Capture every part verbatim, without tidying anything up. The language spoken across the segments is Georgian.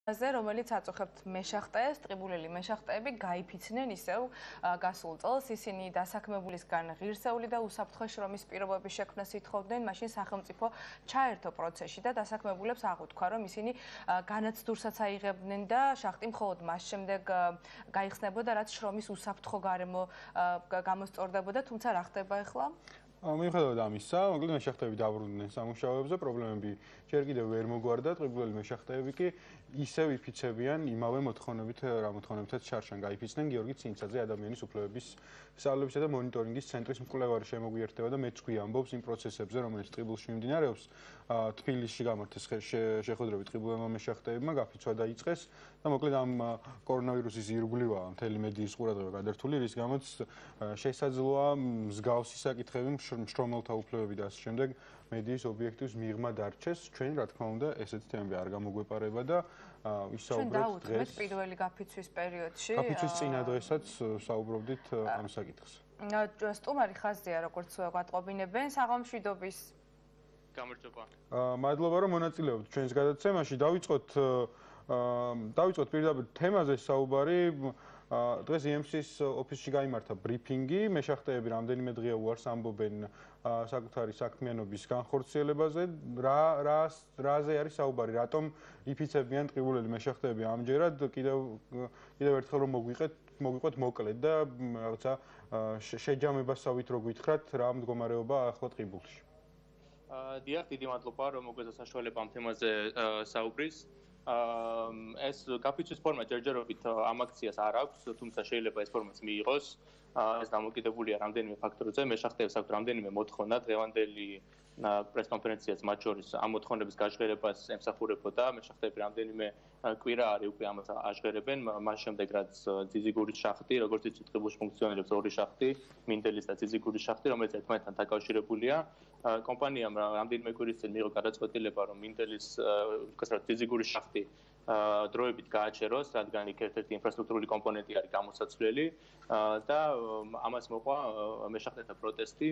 რომელიც აწუხებთ მეშახტეს, ტყიბულელი მეშახტეები გაიფიცნენ ისევ გასულ წელს. ისინი დასაქმებულისგან ღირსეული და უსაფრთხო შრომის პირობების შექმნას ითხოვდნენ, მაშინ სახელმწიფო ჩაერთო პროცესში და დასაქმებულებს აღუთქვა, რომ ისინი განაცდურსაც აიღებდნენ და შახტი მხოლოდ მას შემდეგ გაიხსნებოდა, რაც შრომის უსაფრთხო გარემო გამოსწორდებოდა, თუმცა რა ხდება ახლა? მიუხედავად ამისა, მოკლედ მეშახტეები დაბრუნდნენ სამუშაოებზე, პრობლემები ჯერ კიდევ ვერ მოგვარდა, ტყიბულელი მეშახტეები კი ისევ იფიცებიან იმავე მოთხოვნებით, რა მოთხოვნებითაც ჩარჩან გაიფიცნენ. გიორგი ცინცაძე ადამიანის უფლებების სწავლებისა და მონიტორინგის ცენტრის მკვლევარი შემოგვიერთდება და მეც გვი ამბობს იმ პროცესებზე, რომელიც ტყიბულში მიმდინარეობს. თბილისში გამართეს შეხვედრები ტყიბულებმა მეშახტეებმა, გაფიცვა დაიწყეს და მოკლედ ამ კორონავირუსის ირგვლივაა მთელი მედიის ყურადღება გადართული, რის გამოც შესაძლოა მსგავსი საკითხები მშრომელთა უფლებები და ასე შემდეგ მედიის ობიექტივს მიღმა დარჩეს. ჩვენ რა თქმა უნდა ესეც თემები არ გამოგვეპარება და ვისაუბრებთ დღეს პირველი გაფიცვის პერიოდში. გაფიცვის წინა დღესაც საუბრობდით ამ საკითხზე. სტუმარი ხაზია, როგორც გვატყობინებენ საღამშვიდობის. გამარჯობა. მადლობა რომ მონაწილეობთ ჩვენს გადაცემაში. დავიწყოთ დავიწყოთ პირდაპირ თემაზე საუბარი. დღეს ი ემ სის ოფისში გაიმართა ბრიფინგი, მეშახტეები რამდენიმე დღეა უარს ამბობენ საკუთარი საქმიანობის განხორციელებაზე. რა რაზე არის საუბარი? რატომ იფიცებიან ტყიბულელი მეშახტეები ამჯერად? კიდევ კიდევ ერთხელ რომ მოგვიყეთ, მოგვიყვეთ მოკლედ და რაღაცა შეჯამებასავით რო გითხრათ, რა მდგომარეობა ახლა ტყიბულში? დიახ, დიდი მადლობა რომ მოგვეცა საშუალება ამ თემაზე საუბრის. ეს გაფიცვის ფორმა ჯერჯერობით ამ აქციას არ აქვს, თუმცა შეიძლება ეს ფორმაც მიიღოს. ეს დამოკიდებულია რამდენიმე ფაქტორზე. მეშახტეებს აქვს რამდენიმე მოთხოვნა, დღევანდელი პრესკონფერენციაც მათ შორის ამ მოთხოვნების გაჟღერებას ემსახურებოდა. მეშახტეები რამდენიმე კვირა არის უკვე ამას აჟღერებენ, მას შემდეგ რაც ძიზიგურის შახტი, როგორც იცით, ტყიბულში ფუნქციონირებს ორი შახტი, მინდელის და ძიზიგურის შახტი, რომელიც ერთმანეთთან დაკავშირებულია. კომპანიამ რამდენიმე კვირის წინ მიიღო გადაწყვეტილება, რომ მინდელის, უკაცრავად ძიზიგურის შახტი დროებით გააჩეროს, რადგან იქ ერთ-ერთი ინფრასტრუქტურული კომპონენტი არის გამოსაცვლელი და ამას მოყვა მეშახტეთა პროტესტი,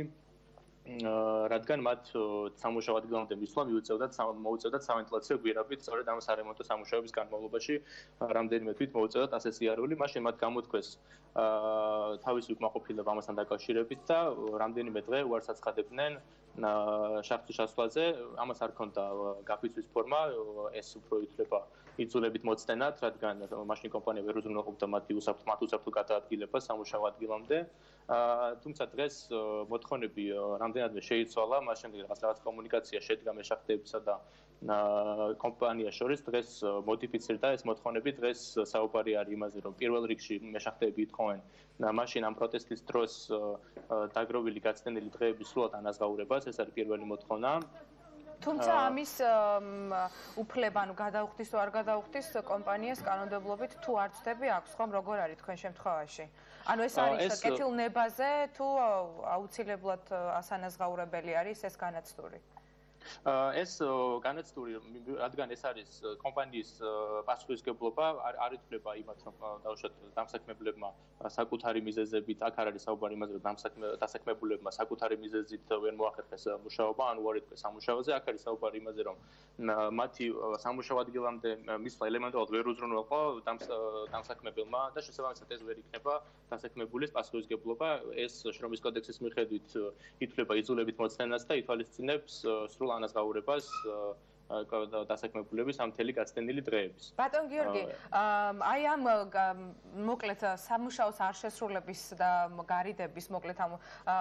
რადგან მათ სამუშაო ადგილამდე მისვლა მიუწევდათ მოუწევდათ სავენტილაციო გვირაბით, სწორედ ამ სარემონტო სამუშაოების განმავლობაში რამდენიმე თვით მოუწევდათ ასეთი იარული, მაშინ მათ გამოთქვეს თავისი უკმაყოფილება ამასთან დაკავშირებით და რამდენიმე დღე უარს აცხადებდნენ შახტის ჩასვლაზე. ამას არ ჰქონდა გაფიცვის ფორმა, ეს უფრო ითვლება იძულებით მოცდენად, რადგან მაშინ კომპანია ვერ უზრუნველყოფდა მათი უსაფრთხო გადაადგილებას სამუშაო ადგილამდე. თუმცა დღეს მოთხოვნები რამდენადმე შეიცვალა, მას შემდეგ რაღაც რაღაც კომუნიკაცია შედგა მეშახტეებსა და კომპანიას შორის. დღეს მოდიფიცირდა ეს მოთხოვნები, დღეს საუბარი არის იმაზე, რომ პირველ რიგში მეშახტეები ითხოვენ მაშინ ამ პროტესტის დროს დაგროვილი გაცდენილი დღეების სრულად ანაზღაურებას, ეს არის პირველი მოთხოვნა. თუმცა ამის უფლება, ანუ გადაუხდის თუ არ გადაუხდის კომპანიას კანონმდებლობით თუ არ ცდები აქვს, ხომ როგორ არის თქვენ შემთხვევაში? ანუ ეს არის კეთილ ნებაზე თუ აუცილებლად ასანაზღაურებელი არის ეს განაცდური? ეს განაცდური, რადგან ეს არის კომპანიის პასუხისმგებლობა, არ ითვლება იმათ, რომ დაუშვათ დამსაქმებლებმა საკუთარი მიზეზებით, აქ არ არის საუბარი იმაზე, რომ დასაქმებულებმა საკუთარი მიზეზით ვერ მოახერხეს მუშაობა, ან უარი თქვეს სამუშაოზე, აქ არის საუბარი იმაზე, რომ მათი სამუშაო ადგილამდე მისვლა ელემენტარულად ვერ უზრუნველყო დამსაქმებელმა და შესაბამისად ეს ვერ იქნება დასაქმებულის პასუხისმგებლობა. ეს შრომის კოდექსის მიხედვით ითვლება იძულებით მოცდენას და ითვალისწინებს სრულ ანაზღაურებას დასაქმებულების ამ მთელი გაცდენილი დღეების. ბატონ გიორგი, აი ამ მოკლედ სამუშაოს არ შესრულების და გარიდების მოკლედ ამ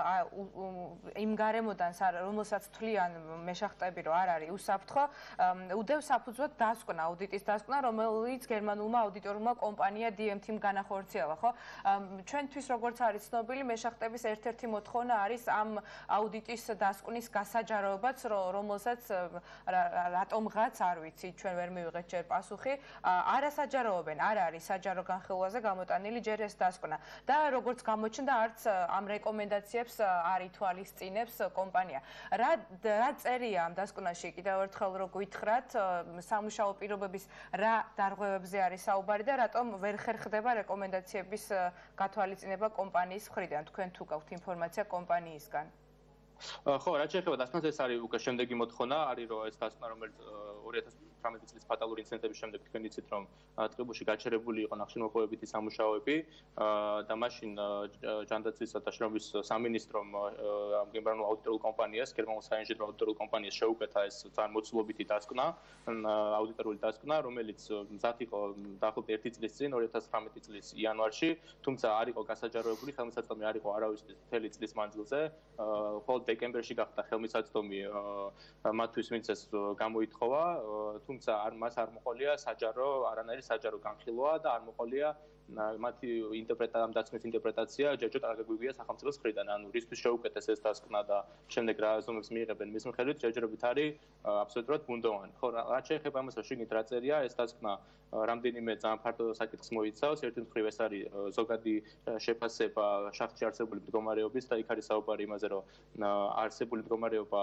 იმ გარემოდან, რომელსაც თვლიან მეშახტეები, რომ არ არის უსაფრთხო, უდევს საფუძვლად დასკვნა, აუდიტის დასკვნა, რომელიც გერმანულმა აუდიტორულმა კომპანია დი ემ თი-მ განახორციელა, ხო? ჩვენთვის როგორც არის ცნობილი, მეშახტეების ერთ-ერთი მოთხოვნა არის ამ აუდიტის დასკვნის გასაჯაროებაც, რომელსაც რატომღაც არ ვიცი, ჩვენ ვერ მივიღეთ ჯერ პასუხი, არასაჯაროებენ, არ არის საჯარო განხილვაზე გამოტანილი ჯერ ეს დასკვნა. და როგორც გამოჩნდა, არც ამ რეკომენდაციებს არ ითვალისწინებს კომპანია. რა რა წერია ამ დასკვნაში? კიდევ ერთხელ რო გითხრათ, სამუშაო პირობების რა დარღვევებზე არის საუბარი და რატომ ვერ ხერხდება რეკომენდაციების გათვალისწინება კომპანიის მხრიდან? თქვენ თუ გაქვთ ინფორმაცია კომპანიისგან? ხო, რაც შეეხება დასკვნას, ეს არის უკვე შემდეგი მოთხოვნა, არის რომ ეს დასკვნა, რომელიც ორი ათას თვრამეტი წლის ფატალური ინციდენტების შემდეგ თქვენ იცით რომ ტყიბულში გაჩერებული იყო ნახშირმოპოვებითი სამუშაოები და მაშინ ჯანდაცვისა და შრომის სამინისტრომ გენერალურ აუდიტორულ კომპანიას, გერმანულ საინჟინრო აუდიტორულ კომპანიას შეუკეთა ეს ძალიან მოცულობითი დასკვნა, აუდიტორული დასკვნა, რომელიც მზად იყო დაახლოებით ერთი წლის წინ, ორი ათას ცხრამეტი წლის იანვარში, თუმცა არ იყო გასაჯაროებული, ხელმისაწვდომი არ იყო არავისთვის მთელი წლის მანძილზე, მხოლოდ დეკემბერში გახდა ხელმისაწვდომი მათთვის, ვინც ეს გამოითხოვა, თუმცა მას არ მოყოლია საჯარო, არანაირი საჯარო განხილვა და არ მოყოლია მათი ინტერპრეტაცია, ამ დასკვნის ინტერპრეტაცია ჯერჯერობით არ გაგვიგია სახელმწიფოს მხრიდან, ანუ რისთვის შეუკეთეს ეს დასკვნა და შემდეგ რა აზროვნებს მიიღებენ მის მიხედვით, ჯერჯერობით არის აბსოლუტურად ბუნდოვანი. ხო, რაც შეეხება ამას, რომ შიგნით რა წერია, ეს დასკვნა რამდენიმე ძალიან ფართო საკითხს მოიცავს. ერთი მხრივ ეს არის ზოგადი შეფასება შახტში არსებული მდგომარეობის და იქ არის საუბარი იმაზე, რომ არსებული მდგომარეობა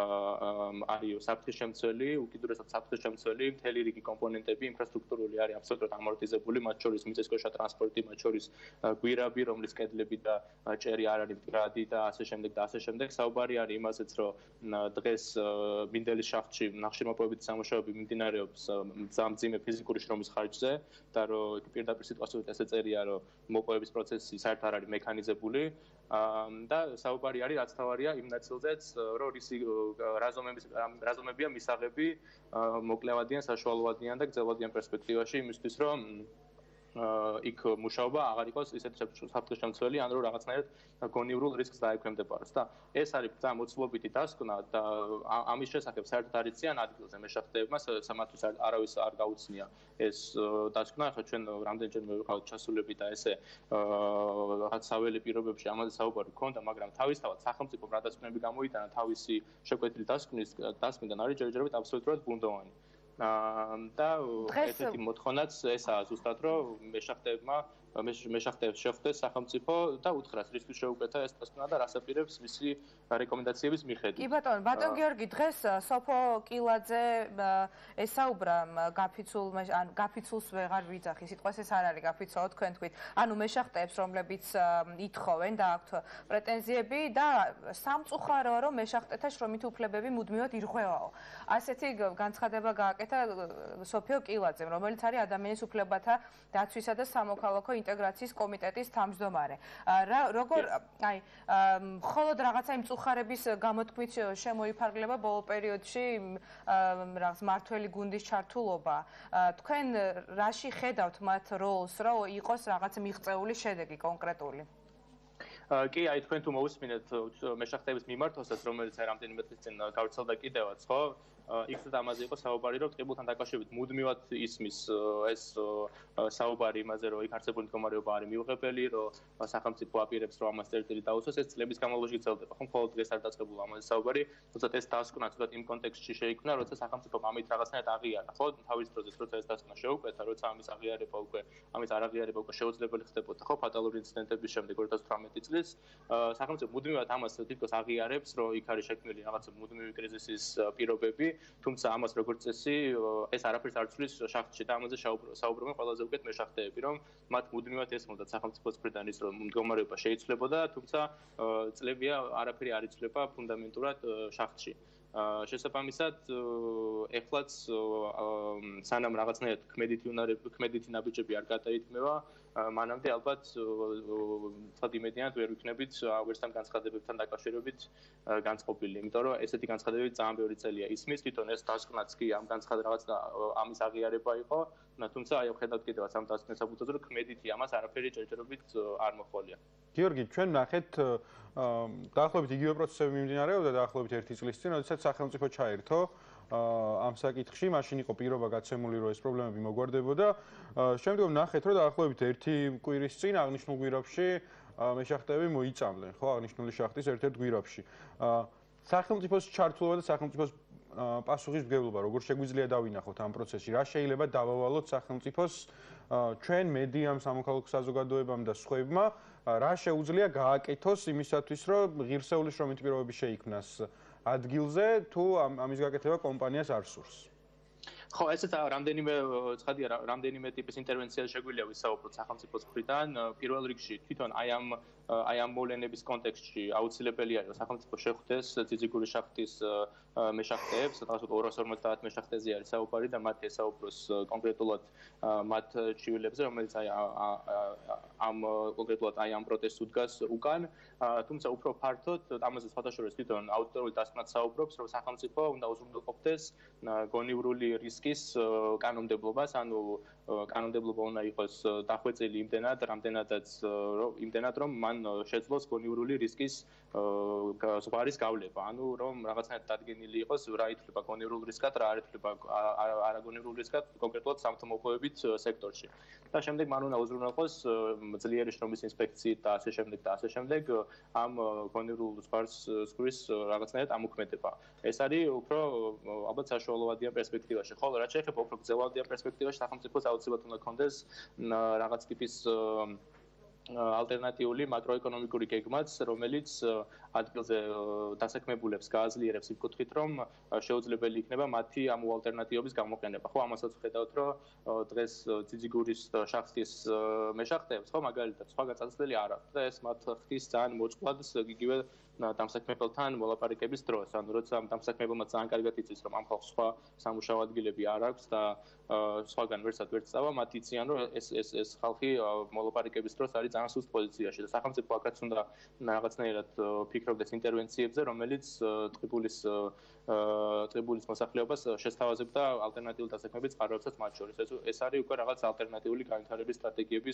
არის საფრთხის-შემცველი, უკიდურესად საფრთხის-შემცველი, მთელი რიგი კომპონენტები, ინფრასტრუქტურული არის აბსოლუტურად ამორტიზებული, მათ შორის მიწისქვეშა ტრანსპორტი, მათ შორის გვირაბი, რომლის კედლები და ჭერი არ არის მდგრადი და ასე შემდეგ და ასე შემდეგ. საუბარი არის იმაზეც, რომ დღეს მინდელის შახტში ნახშირმოპოვებითი სამუშაოები მიმდინარეობს მძიმე ფიზიკური შრომის ხარჯზე და რომ პირდაპირ სიტუაციით ესე წერია, რომ მოპოვების პროცესი საერთოდ არ არის მექანიზებული და საუბარი არის რაც თავარია იმ ნაწილზეც, რომ რისი რაზომებია მისაღები მოკლევადიან, საშუალოვადიან და გრძელვადიან პერსპექტივაში იმისთვის, რომ იქ მუშაობა აღარ იყოს ისეთ საფრთხის-შემცველი, ან რომ რაღაცნაირად გონივრულ რისკს დაექვემდებაროს და ეს არის ძალიან მოცულობითი დასკვნა და ამის შესახებ საერთოდ არ იციან ადგილზე მეშახტეებმა, სამათთვის არავის არ გაუცნია ეს დასკვნა. ახლა ჩვენ რამდენჯერმე ვიყავით ჩასულები და ესე რაღაც საველე პირობებში ამაზე საუბარი გქონდა, მაგრამ თავისთავად სახელმწიფომ რა დასკვნები გამოიტანა თავისი შეკვეთილი დასკვნის დასკვნიდან არის ჯერჯერობით აბსოლუტურად ბუნდოვანი. და ერთ-ერთი მოთხოვნაც ესაა ზუსტად, რომ მეშახტეებმა მეშახტეებს შეხვდეს სახელმწიფო და უთხრას რისთვის შეუკეთა ეს დასკვნა და რას აპირებს მისი რეკომენდაციების მიხედვით. კი ბატონო, ბატონ გიორგი, დღეს სოფო კილაძე ესაუბრა გაფიცულ, ანუ გაფიცულს ვეღარ ვიძახი, სიტყვას ეს არ არის გაფიცულო თქვენ თქვით. ანუ მეშახტეებს, რომლებიც ითხოვენ და აქვთ პრეტენზიები და სამწუხაროა, რომ მეშახტეთა შრომითი უფლებები მუდმივად ირღვევაო. ასეთი განცხადება გააკეთა სოფიო კილაძემ, რომელიც არის ადამიანის უფლებათა დაცვისა და სამოქალაქო ინტეგრაციის კომიტეტის თავმჯდომარე. როგორ აი მხოლოდ რაღაცა იმ წუხარების გამოთქმით შემოიფარგლება ბოლო პერიოდში რაღაც მართველი გუნდის ჩართულობა. თქვენ რაში ხედავთ მათ როლს, რომ იყოს რაღაც მიღწეული შედეგი კონკრეტული? კი, აი თქვენ თუ მოусმინეთ მეშახტეების მიმართვასაც, რომელიც აი რამდენიმე წლის წინ გავრცელდა კიდევაც, ხო? იქ ამაზე იყო საუბარი, რომ ტყიბულთან დაკავშირებით მუდმივად ისმის ეს საუბარი იმაზე, რომ იქ არსებული მდგომარეობა არის მიუღებელი, რომ სახელმწიფო აპირებს, რომ ამას წერტილი დაუსვას, ეს წლების განმავლობაში გრძელდება. ხო, მხოლოდ დღეს არ დაწყებულა ამაზე საუბარი, თუმცა ეს დასკვნა ცოტა იმ კონტექსტში შეიქმნა, როცა სახელმწიფომ ამით რაღაცნაირად აღიარა, ხო, თავის დროზე, როცა ეს დასკვნა შეუკეთა, როცა ამის აღიარება უკვე, ამის არაღიარება უკვე შეუძლებელი ხდებოდა, ხო, ფატალური ინციდენტების შემდეგ ორი ათას ცხრამეტი წლის, სახელმწიფო მუდმივად ამას თითქოს აღიარებს, რომ იქ არის შექმნილი რაღაცა მუდმივი კრიზისის პირობები. თუმცა ამას როგორც წესი ეს არაფერს არ ცვლის შახტში და ამაზე საუბრობენ ყველაზე უკეთ მეშახტეები, რომ მათ მუდმივად ესმოდათ სახელმწიფოს მხრიდან ის, რომ მდგომარეობა შეიცვლებოდა, თუმცა წლებია არაფერი არ იცვლება ფუნდამენტურად შახტში. შესაბამისად, ეხლაც სანამ რაღაცნაირად ქმედითი უნარები, ქმედითი ნაბიჯები არ გადაითქმევა, მანამდე ალბათ თქვათ იმედიანად ვერ ვიქნებით ვერსთან განცხადებებთან დაკავშირებით განწყობილი, იმიტომ რომ ესეთი განცხადებები ძალიან ბევრი წელია ისმის, თვითონ ეს დასკვნაც კი ამ განცხადებაც ამის აღიარება იყო, თუმცა აი ხედავთ კიდევაც ამ დასკვნის საფუძველზე, რომ ქმედითი ამას არაფერი ჯერჯერობით არ მოხოლია. გიორგი, ჩვენ ნახეთ დაახლოებით იგივე პროცესები მიმდინარეობდა დაახლოებით ერთი წლის წინ, როდესაც სახელმწიფო ჩაერთო ამ საკითხში, მაშინ იყო პირობა გაცემული, რომ ეს პრობლემები მოგვარდებოდა. შემდგომ ნახეთ, რომ დაახლოებით ერთი კვირის წინ აღნიშნულ გვირაბში მეშახტეები მოიწამდნენ, ხო, აღნიშნული შახტის ერთ-ერთ გვირაბში. სახელმწიფოს ჩართულობა და სახელმწიფოს პასუხისმგებლობა, როგორ შეგვიძლია დავინახოთ ამ პროცესში, რა შეიძლება დავავალოთ სახელმწიფოს, ჩვენ მედიამ, სამოქალაქო საზოგადოებამ და სხვებმა, რა შეუძლია გააკეთოს იმისათვის, რომ ღირსეული შრომითი პირობები შეიქმნას ადგილზე, თუ ამის გაკეთება კომპანიას არ სურს. ხო, ესეც რამდენიმე ცხადია, რამდენიმე ტიპის ინტერვენცია შეგვიძლია ვისაუბროთ სახელმწიფოს მხრიდან. პირველ რიგში თვითონ აი ამ აი ამ მოვლენების კონტექსტში აუცილებელი არის სახელმწიფო შეხვდეს ძიძიგური შახტის მეშახტეებს, რაღაც ორას ორმოცდაათ მეშახტეზე არის საუბარი და მათ ესაუბროს კონკრეტულად მათ ჩივილებზე, რომელიც აი ამ კონკრეტულად აი ამ პროტესტს უდგას უკან. თუმცა უფრო ფართოდ ამაზე სხვადასხვა თვითონ აუდიტორული დასკვნად საუბრობს, რომ სახელმწიფო უნდა უზრუნველყოფდეს გონივრული რისკის კანონმდებლობას, ანუ კანონმდებლობა უნდა იყოს დახვეწილი იმდენად, რამდენადაც იმდენად, რომ მან შეძლოს გონივრული რისკის ზღვარის გავლება, ანუ რომ რაღაცნაირად დადგენილი იყოს რა ითვლება გონივრულ რისკად, რა არ ითვლება არაგონივრულ რისკად კონკრეტულად სამთო-მოპოვებით სექტორში. და შემდეგ მან უნდა უზრუნველყოს ძლიერი შრომის ინსპექციით და ასე შემდეგ და ასე შემდეგ ამ გონივრულ ზღვარს ზღვის რაღაცნაირად ამოქმედება. ეს არის უფრო ალბათ საშუალოვადიან პერსპექტივაში. ხოლო რაც შეეხება უფრო გრძელვადიან პერსპექტივაში, სახელმწიფოს აუცილებლად უნდა ქონდეს რაღაც ტიპის ალტერნატიული მაკროეკონომიკური გეგმაც, რომელიც ადგილზე დასაქმებულებს გააძლიერებს იმ კუთხით, რომ შეუძლებელი იქნება მათი ამ ალტერნატივების გამოყენება. ხო, ამასაც ვხედავთ, რომ დღეს ძიძიგურის შახტის მეშახტეებს, ხო, მაგალითად, სხვა გაწაცდელი არ აქვს და ეს მათ ხდის ძალიან მოწყვლად იგივე დამსაქმებელთან მოლაპარაკების დროს. ანუ როცა ამ დამსაქმებელმა ძალიან კარგად იცის, რომ ამ ხალხს სხვა სამუშაო ადგილები არ აქვს და სხვაგან ვერსად ვერ წავა, მათ იციან, რომ ეს ეს ეს ხალხი მოლაპარაკების დროს არის ძალიან სუსტ პოზიციაში და სახელმწიფო აქაც უნდა რაღაცნაირად ფიქრობდეს ინტერვენციებზე, რომელიც ტყიბულის ტყიბულის მოსახლეობას შესთავაზებდა ალტერნატიული დასაქმების წყაროებსაც მათ შორის. ეს არის უკვე რაღაც ალტერნატიული განვითარების სტრატეგიების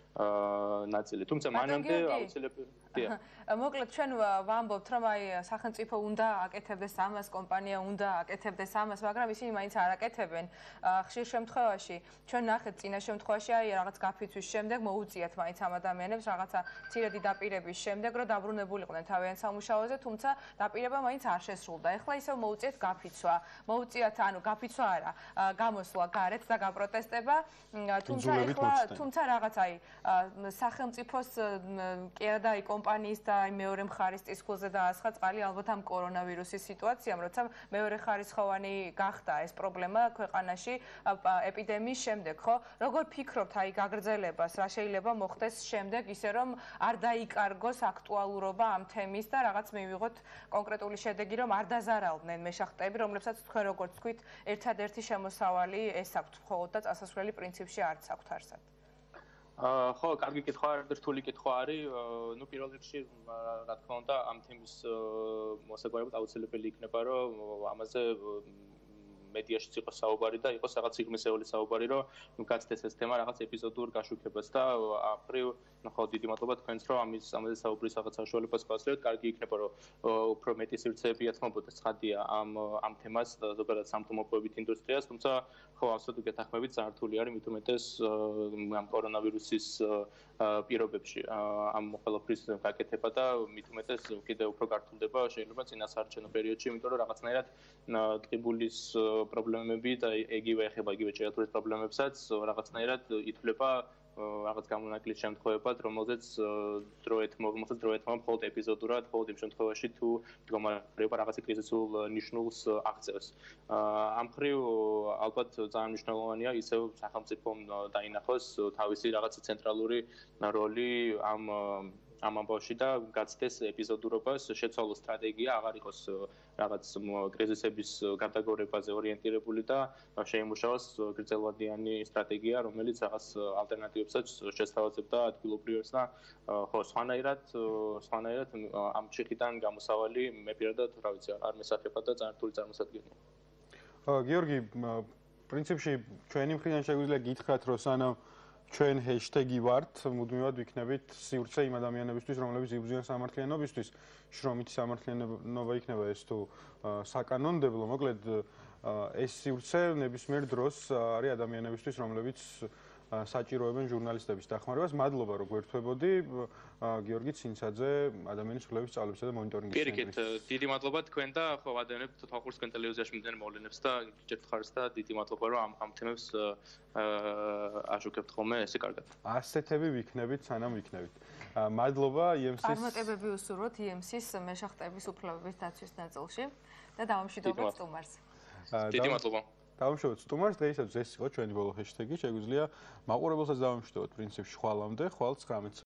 ნაწილი. თუმცა მანამდე აუცილებელია. მოკლედ ჩვენ ვამბობთ, რომ აი სახელმწიფო უნდა აკეთებდეს ამას, კომპანია უნდა აკეთებდეს ამას, მაგრამ ისინი მაინც არ აკეთებენ. ხშირ შემთხვევაში ჩვენ ნახეთ წინა შემთხვევაში აი რაღაც გაფიცვის შემდეგ მოუწიათ მაინც ამ ადამიანებს რაღაცა მცირედი დაპირების შემდეგ, რომ დაბრუნებულიყვნენ თავიანთ სამუშაოზე, თუმცა დაპირება მაინც არ შესრულდა. ეხლა ისევ მოუწიათ გაფიცვა. მოუწიათ, ანუ გაფიცვა არა, გამოსვლა გარეთ და გაპროტესტება, თუმცა ეხლა თუმცა რაღაც აი სახელმწიფოს კი არა და აი კომპანიის და აი მეორე მხარის ტისკულზე დაასხა წყალი ალბათ ამ კორონავირუსის სიტუაციამ, როცა მეორე ხარისხოვანი გახდა ეს პრობლემა ქვეყანაში ეპიდემიის შემდეგ, ხო? როგორ ფიქრობთ აი გაგრძელებას, რა შეიძლება მოხდეს შემდეგ, ისე რომ არ დაიკარგოს აქტუალურობა ამ თემის და რაღაც მივიღოთ კონკრეტული შედეგი, რომ არ დაზარალდნენ მეშახტეები, რომლებსაც თქვენ როგორც თქვით, ერთადერთი შემოსავალი ეს აქვთ, მხოლოდ და წასასვლელი პრინციპში არც აქვთ არსად. ხო, კარგი კითხვა, რთული კითხვა არის. ნუ პირველ რიგში, რა თქმა უნდა, ამ თემის მოსაგვარებლად აუცილებელი იქნება, რომ ამაზე მედიაშიც იყოს საუბარი და იყოს რაღაც სიღრმისეული საუბარი, რომ გაცდეს ეს თემა რაღაც ეპიზოდურ გაშუქებას და აფრივ, ხო, დიდი მადლობა თქვენს, რომ ამის ამაზე საუბრის რაღაც საშუალებას გვაძლევთ. კარგი იქნება, რომ უფრო მეტი სივრცეები ეთმობოდეს ცხადია ამ ამ თემას და ზოგადად სამთო-მოპოვებით ინდუსტრიას, თუმცა ხო, absolutely გეთანხმებით, ძალიან რთული არის მით უმეტეს ამ კორონავირუსის პირობებში ამ ყველაფრის გაკეთება და მით უმეტეს კიდევ უფრო გართულდება შეიძლება წინასაარჩევნო პერიოდში, იმიტომ რომ რაღაცნაირად ტყიბულის პრობლემები და იგივე ეხება იგივე ჭიათურის პრობლემებსაც რაღაცნაირად ითვლება რაღაც გამონაკლისს შემთხვევებად, რომელზეც დროეთმოღმოსაც დროეთმო მხოლოდ ეპიზოდურად, მხოლოდ იმ შემთხვევაში თუ მდგომარეობა რაღაცა კრიზისულ ნიშნულს აღწევს. ამ მხრივ ალბათ ძალიან მნიშვნელოვანია ისევ სახელმწიფომ დაინახოს თავისი რაღაცა ცენტრალური როლი ამ ამ ამბავში და გაცდეს ეპიზოდურობას, შეცვალოს სტრატეგია, აღარ იყოს რაღაც კრიზისების კატეგორიებაზე ორიენტირებული და შეიმუშაოს გრძელვადიანი სტრატეგია, რომელიც რაღაც ალტერნატივებსაც შესთავაზებდა ადგილობრივებს და ხო, სხვანაირად, სხვანაირად ამ ჩიხიდან გამოსავალი მე პირადად რა ვიცი, არ მესახება და ძალიან რთული წარმოსადგენია. გიორგი, პრინციპში ჩვენი მხრიდან შეგვიძლია გითხრათ, რომ სანამ ჩვენ ჰეშტეგი ვართ, მუდმივად ვიქნებით სივრცე იმ ადამიანებისთვის, რომლებიც იბრძვიან სამართლიანობისთვის, შრომითი სამართლიანობა იქნება ეს თუ საკანონმდებლო, მოკლედ ეს სივრცე ნებისმიერ დროს არის ადამიანებისთვის, რომლებიც საჭიროებენ ჟურნალისტების დახმარებას. მადლობა, რომ გვერდთვებოდი, გიორგი ცინცაძე, ადამიანის ხილების სწავლებისა და მონიტორინგის ცენტრის. პირიქით, დიდი მადლობა თქვენ და ხო ადამიანებს თვალყურს თქვენ ტელევიზიაში მიმდინარე მოვლენებს და გიჭერთ ხარს და დიდი მადლობა, რომ ამ ამ თემებს აშუქებთ ხოლმე, ესე კარგად. ასეთები ვიქნებით, სანამ ვიქნებით. მადლობა ი ემ სის წარმატებები უსურვოთ ი ემ სის მეშახტეების უფლებების დაცვის ნაწილში და დავამშვიდობოთ სტუმარს. დიდი მადლობა. დავამშვიდობთ სტუმარს, დღეისათვის ეს იყო ჩვენი ბოლო ჰეშტეგი, შეგვიძლია მაყურებელსაც დავამშვიდობოთ პრინციპში ხვალამდე, ხვალ ცხრამეტს.